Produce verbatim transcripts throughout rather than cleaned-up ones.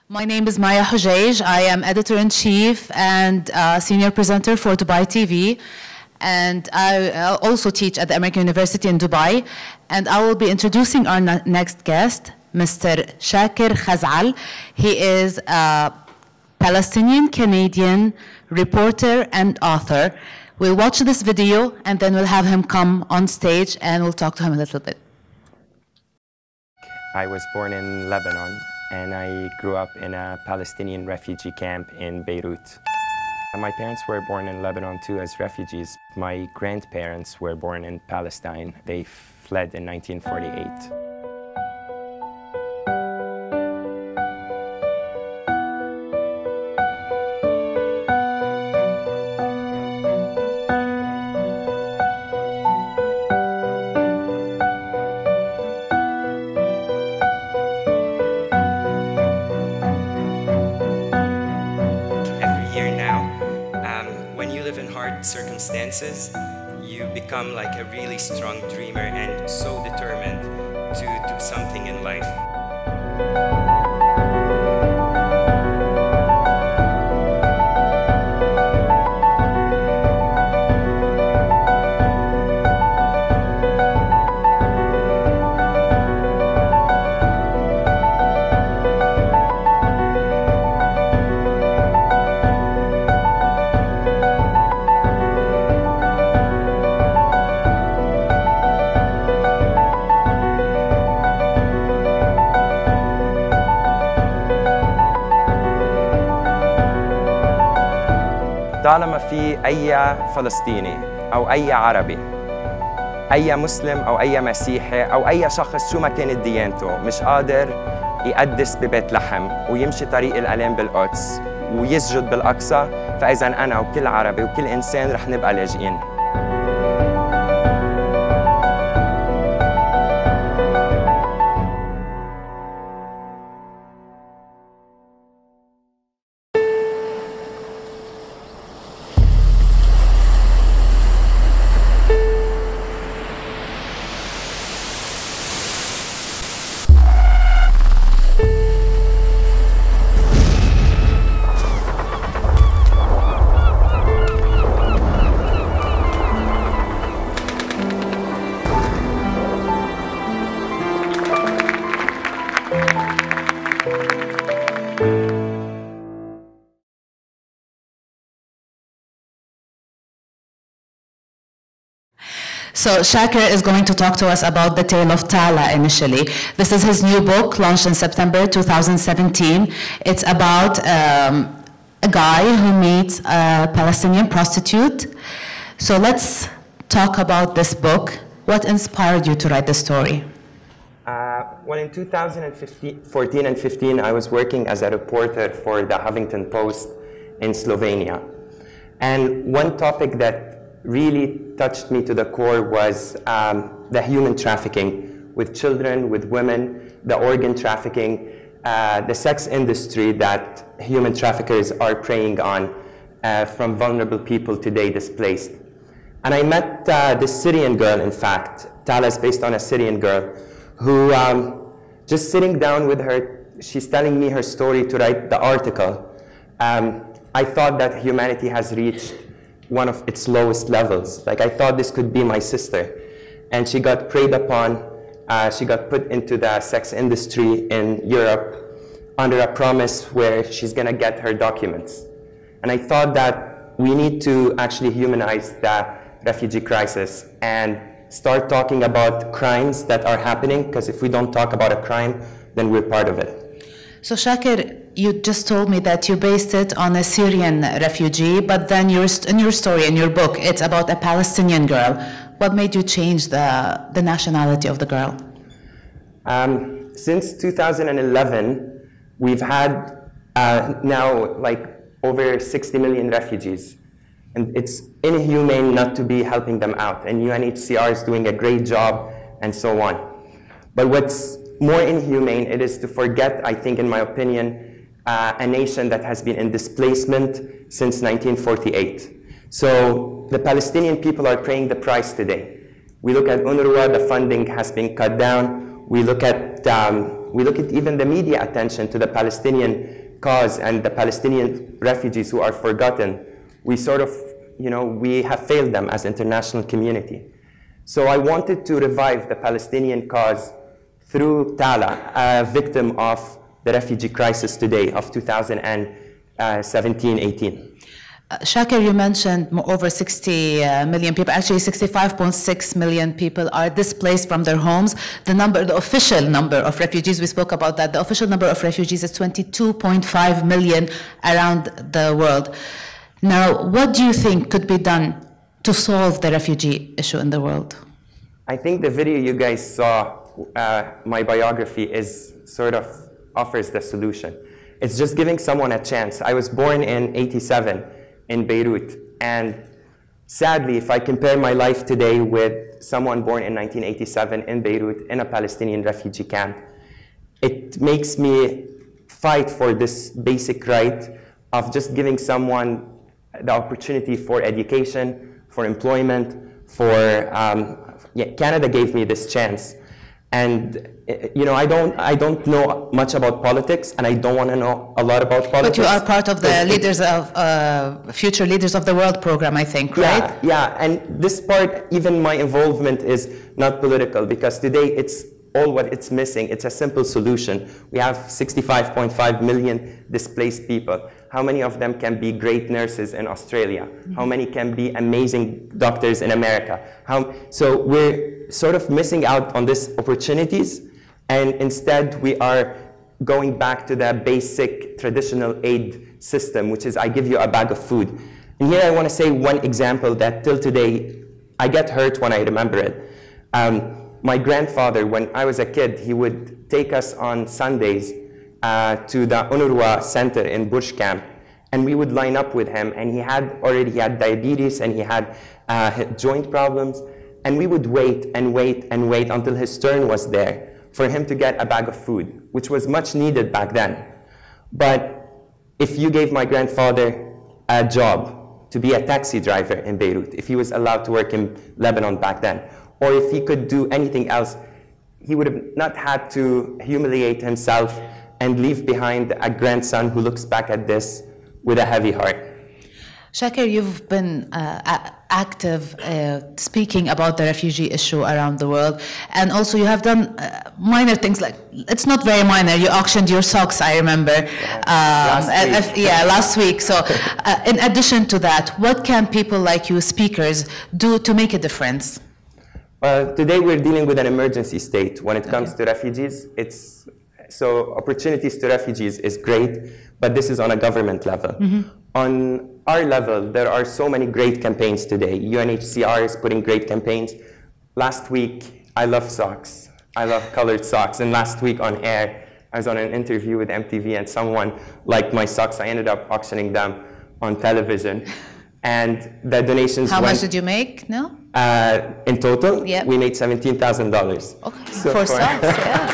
My name is Maya Hujaj. I am editor-in-chief and uh, senior presenter for Dubai T V. And I uh, also teach at the American University in Dubai. And I will be introducing our next guest, Mister Chaker Khazaal. He is a Palestinian-Canadian reporter and author. We'll watch this video, and then we'll have him come on stage, and we'll talk to him a little bit. I was born in Lebanon, and I grew up in a Palestinian refugee camp in Beirut. My parents were born in Lebanon too as refugees. My grandparents were born in Palestine. They fled in nineteen forty-eight. Circumstances, you become like a really strong dreamer and so determined to do something in life. طالما في أي فلسطيني أو أي عربي أي مسلم أو أي مسيحي أو أي شخص شو ما كانت ديانته مش قادر يقدس ببيت لحم ويمشي طريق الآلام بالقدس ويسجد بالأقصى، فإذا أنا وكل عربي وكل إنسان رح نبقى لاجئين. So Chaker is going to talk to us about the Tale of Tala initially. This is his new book, launched in September two thousand seventeen. It's about um, a guy who meets a Palestinian prostitute. So let's talk about this book. What inspired you to write the story? Uh, well, in two thousand fourteen and fifteen, I was working as a reporter for the Huffington Post in Slovenia. And one topic that really touched me to the core was um, the human trafficking with children, with women, the organ trafficking, uh, the sex industry that human traffickers are preying on uh, from vulnerable people today displaced. And I met uh, this Syrian girl, in fact. Tala is based on a Syrian girl who, um, just sitting down with her, she's telling me her story to write the article. Um, I thought that humanity has reached one of its lowest levels. Like, I thought this could be my sister. And she got preyed upon. Uh, she got put into the sex industry in Europe under a promise where she's gonna get her documents. And I thought that we need to actually humanize the refugee crisis and start talking about crimes that are happening, because if we don't talk about a crime, then we're part of it. So Chaker, you just told me that you based it on a Syrian refugee, but then your, in your story, in your book, it's about a Palestinian girl. What made you change the, the nationality of the girl? Um, since two thousand eleven, we've had uh, now like over sixty million refugees. And it's inhumane not to be helping them out. And U N H C R is doing a great job and so on. But what's more inhumane, it is to forget, I think, in my opinion, uh, a nation that has been in displacement since nineteen forty-eight. So the Palestinian people are paying the price today. We look at UNRWA, the funding has been cut down. We look at, um, we look at even the media attention to the Palestinian cause and the Palestinian refugees who are forgotten, we sort of, you know, we have failed them as international community. So I wanted to revive the Palestinian cause through Tala, a victim of the refugee crisis today of two thousand seventeen eighteen. Uh, Chaker, you mentioned more over sixty uh, million people, actually sixty-five point six million people are displaced from their homes. The number, the official number of refugees, we spoke about that, the official number of refugees is twenty-two point five million around the world. Now, what do you think could be done to solve the refugee issue in the world? I think the video you guys saw, uh, my biography, is sort of offers the solution. It's just giving someone a chance. I was born in eighty-seven in Beirut, and sadly, if I compare my life today with someone born in nineteen eighty-seven in Beirut in a Palestinian refugee camp, it makes me fight for this basic right of just giving someone the opportunity for education, for employment, for, um, yeah, Canada gave me this chance. And you know, I don't, I don't know much about politics, and I don't want to know a lot about politics. But you are part of the leaders of uh, Future Leaders of the World program, I think, right? Yeah, yeah. And this part, even my involvement is not political, because today it's all what it's missing. It's a simple solution. We have sixty-five point five million displaced people. How many of them can be great nurses in Australia? Mm-hmm. How many can be amazing doctors in America? How, so we're sort of missing out on these opportunities, and instead we are going back to the basic traditional aid system, which is I give you a bag of food. And here I want to say one example that till today, I get hurt when I remember it. Um, my grandfather, when I was a kid, he would take us on Sundays uh, to the UNRWA center in Bush camp, and we would line up with him, and he had already he had diabetes, and he had uh, joint problems, and we would wait and wait and wait until his turn was there for him to get a bag of food, which was much needed back then. But if you gave my grandfather a job to be a taxi driver in Beirut, if he was allowed to work in Lebanon back then, or if he could do anything else, he would have not had to humiliate himself and leave behind a grandson who looks back at this with a heavy heart. Chaker, you've been uh, active uh, speaking about the refugee issue around the world, and also you have done uh, minor things, like, it's not very minor, you auctioned your socks, I remember. Yeah, um, last and, week. uh, yeah, last week. So uh, in addition to that, what can people like you, speakers, do to make a difference? Well, today we're dealing with an emergency state when it comes Okay. to refugees. It's, so opportunities to refugees is great, but this is on a government level. Mm-hmm. On our level, there are so many great campaigns today. U N H C R is putting great campaigns. Last week, I love socks. I love colored socks. And last week on air, I was on an interview with M T V, and someone liked my socks. I ended up auctioning them on television. And the donations How went, much did you make? No? Uh, in total, Yep. we made seventeen thousand dollars. Okay, So for far. socks, yeah.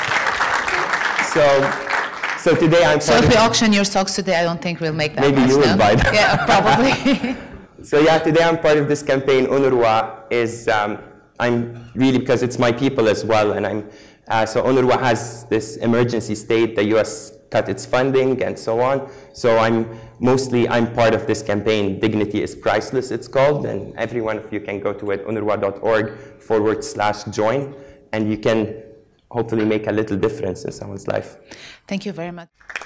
So, so today I'm So part if we of- auction your socks today, I don't think we'll make that Maybe much, you will no? buy them. Yeah, probably. So yeah, today I'm part of this campaign. UNRWA is, um, I'm really, because it's my people as well, and I'm, uh, so UNRWA has this emergency state, the U S cut its funding and so on. So I'm mostly, I'm part of this campaign. Dignity is priceless, it's called, and every one of you can go to it, unrwa.org forward slash join, and you can hopefully make a little difference in someone's life. Thank you very much.